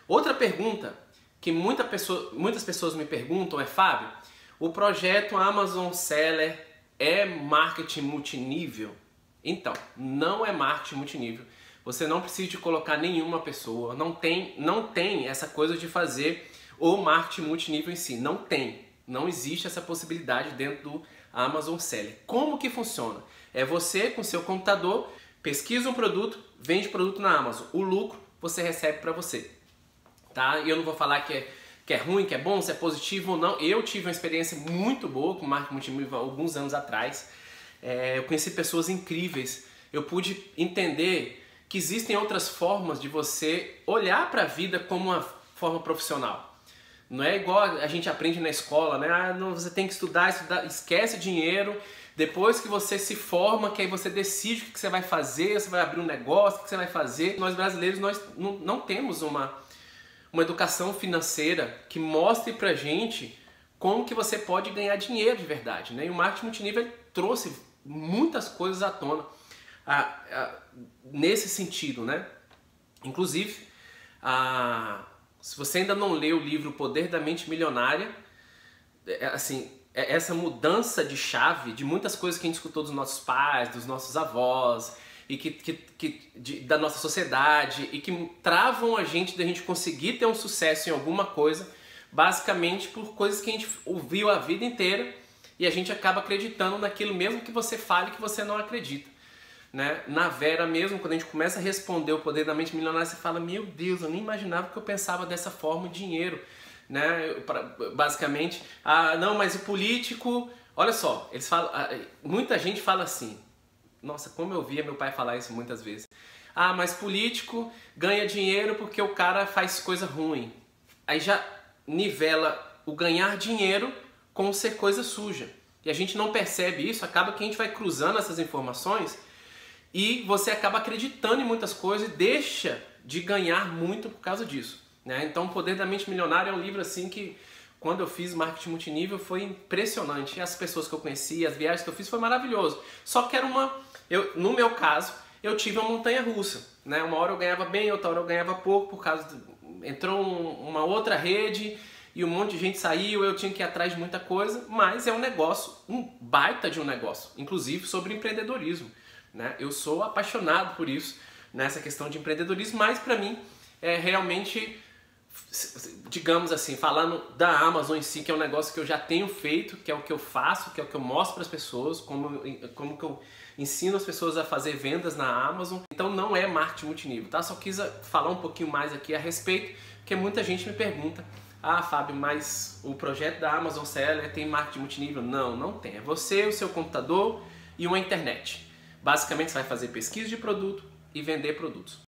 Outra pergunta que muitas pessoas me perguntam é: Fábio, o projeto Amazon Seller é marketing multinível? Então, não é marketing multinível. Você não precisa de colocar nenhuma pessoa, não tem essa coisa de fazer o marketing multinível em si, não tem. Não existe essa possibilidade dentro do Amazon Seller. Como que funciona? É você com seu computador, pesquisa um produto, vende produto na Amazon. O lucro você recebe para você. Tá? E eu não vou falar que é ruim, que é bom, se é positivo ou não. Eu tive uma experiência muito boa com marketing multinível alguns anos atrás. Eu conheci pessoas incríveis. Eu pude entender que existem outras formas de você olhar para a vida como uma forma profissional. Não é igual a gente aprende na escola, né? Ah, não, você tem que estudar, esquece dinheiro. Depois que você se forma, que aí você decide o que você vai fazer, você vai abrir um negócio, o que você vai fazer. Nós brasileiros nós não temos uma educação financeira que mostre pra gente como que você pode ganhar dinheiro de verdade, né? E o marketing multinível trouxe muitas coisas à tona nesse sentido, né? Inclusive, se você ainda não leu o livro O Poder da Mente Milionária, essa mudança de chave de muitas coisas que a gente escutou dos nossos pais, dos nossos avós e da nossa sociedade e que travam a gente da gente conseguir ter um sucesso em alguma coisa, basicamente por coisas que a gente ouviu a vida inteira e a gente acaba acreditando naquilo mesmo que você fale que você não acredita. Né? Na Vera mesmo, quando a gente começa a responder o Poder da Mente Milionária, você fala: meu Deus, eu nem imaginava que eu pensava dessa forma de dinheiro, né? Basicamente, não, mas o político, olha só, eles falam, muita gente fala assim, nossa, como eu via meu pai falar isso muitas vezes: ah, mas político ganha dinheiro porque o cara faz coisa ruim. Aí já nivela o ganhar dinheiro com ser coisa suja. E a gente não percebe isso, acaba que a gente vai cruzando essas informações e você acaba acreditando em muitas coisas e deixa de ganhar muito por causa disso, né? Então, O Poder da Mente Milionária é um livro assim que, quando eu fiz marketing multinível, foi impressionante. As pessoas que eu conheci, as viagens que eu fiz, foi maravilhoso. Só que era no meu caso, eu tive uma montanha russa, né? Uma hora eu ganhava bem, outra hora eu ganhava pouco, por causa entrou uma outra rede e um monte de gente saiu, eu tinha que ir atrás de muita coisa, mas é um negócio, um baita de um negócio, inclusive sobre empreendedorismo. Né? Eu sou apaixonado por isso, nessa questão de empreendedorismo, mas para mim é realmente, digamos assim, falando da Amazon em si, que é um negócio que eu já tenho feito, que é o que eu faço, que é o que eu mostro para as pessoas, como que eu ensino as pessoas a fazer vendas na Amazon. Então não é marketing multinível, tá? Só quis falar um pouquinho mais aqui a respeito, porque muita gente me pergunta: ah, Fábio, mas o projeto da Amazon Seller tem marketing multinível? Não, não tem. É você, o seu computador e uma internet. Basicamente, você vai fazer pesquisa de produto e vender produtos.